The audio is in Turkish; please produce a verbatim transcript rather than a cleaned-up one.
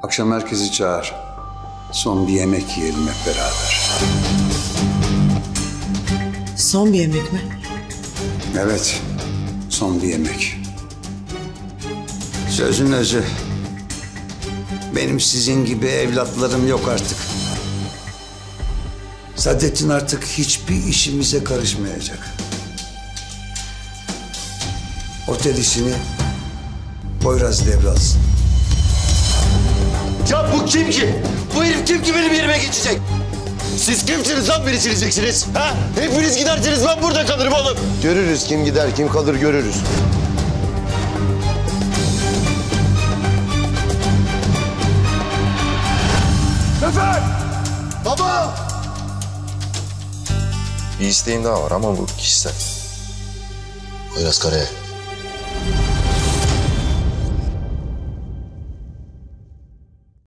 Akşam herkesi çağır. Son bir yemek yiyelim hep beraber. Son bir yemek mi? Evet, son bir yemek. Sözün özü, benim sizin gibi evlatlarım yok artık. Saadettin artık hiçbir işimize karışmayacak. Otel işini Poyraz devralsın. Ya bu kim ki? Bu herif kim ki benim yerime geçecek? Siz kimsiniz lan beni sileceksiniz? Ha? Hepiniz gidersiniz, ben burada kalırım oğlum. Görürüz kim gider kim kalır görürüz. Sefer! Baba! Bir isteğim daha var ama bu kişisel. Poyraz Kara'ya